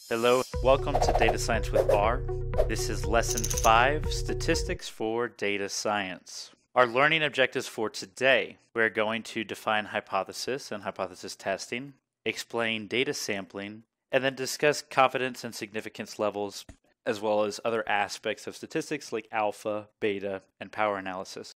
Hello, welcome to Data Science with R. This is Lesson 5, Statistics for Data Science. Our learning objectives for today, we're going to define hypothesis and hypothesis testing, explain data sampling, and then discuss confidence and significance levels, as well as other aspects of statistics like alpha, beta, and power analysis.